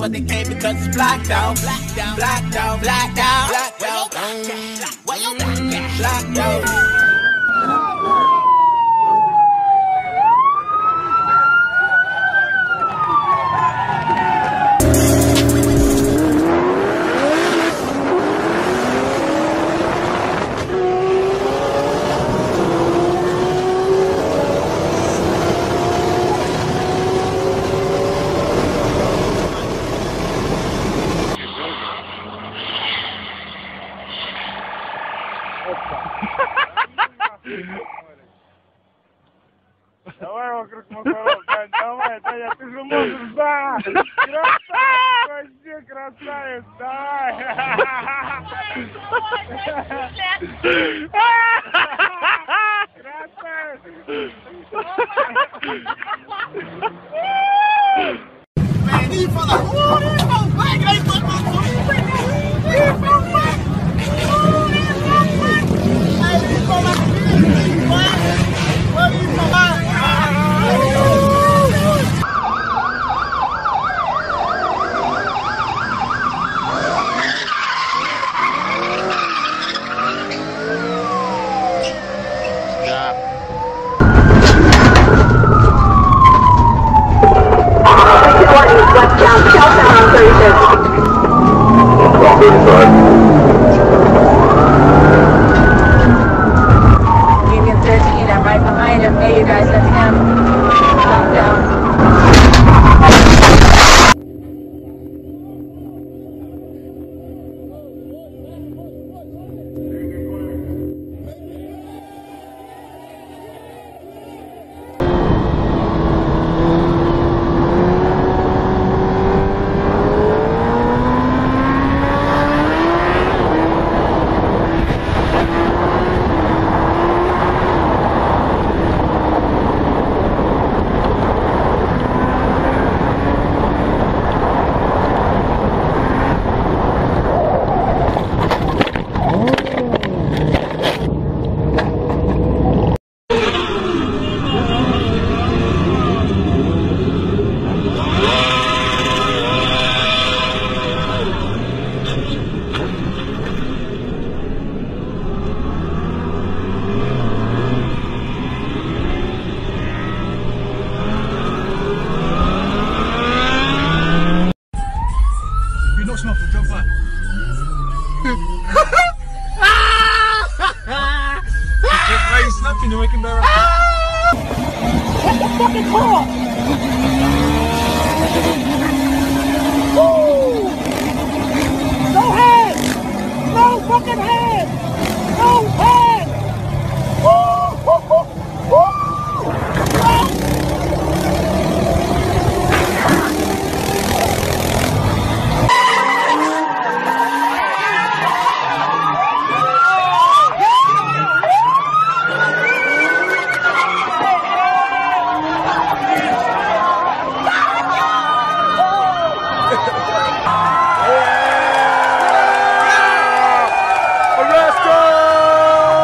but they can't because it's blacked out. Blacked out, blacked out, blacked out, blacked out, blacked out. Давай вокруг Макаров, давай, Таня, ты же можешь, да! Красавец, красавец, давай! Union 13, I'm right behind him. Hey, you guys, that's him. Calm down. Jump back. Why are you snapping? You're making better. What the fucking car? Woo! No head! No fucking head! No head! Woo! Woo! Woo! Woo! Arrest him!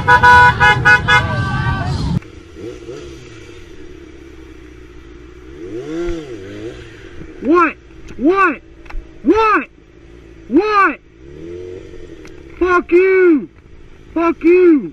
What? What? What? What? Fuck you! Fuck you!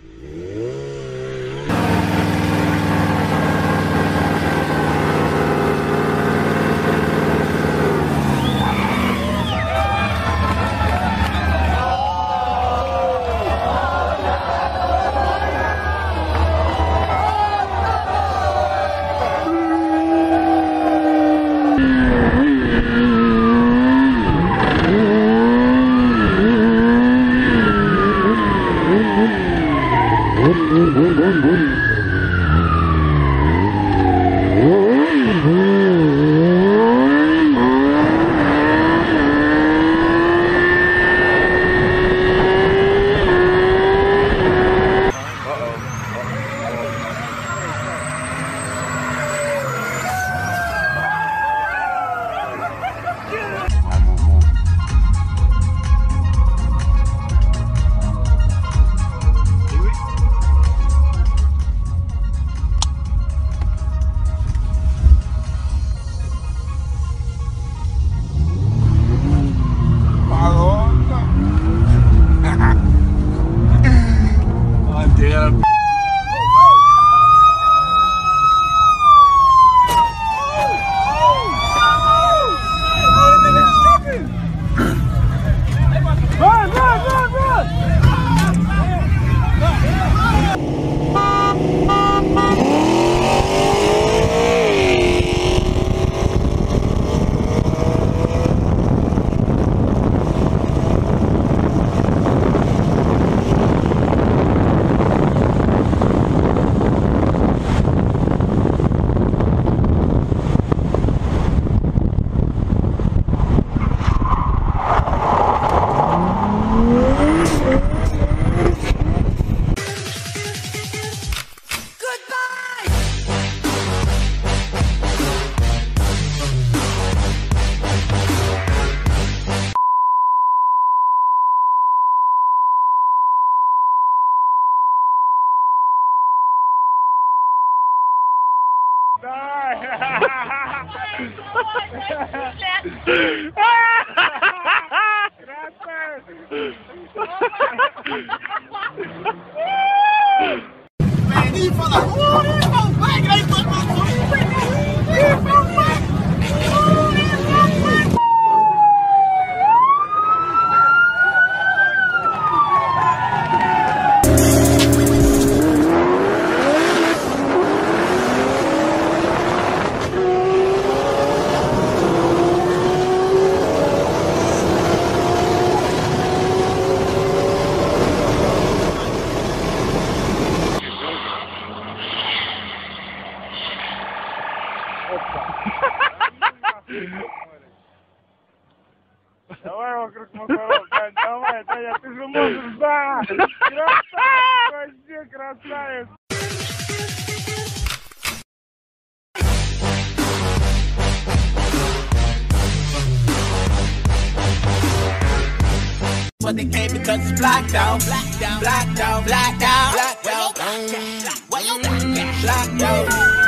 Man, these for like, ooh, these folks black, they put my these folks black. Ooh, these folks black. Давай вокруг Макаров, Дань, давай, Даня, ты же можешь, да! Красавец, вообще красавец! But they came because it's blacked out, blacked out, blacked out, blacked out, blacked out, blacked out, blacked out.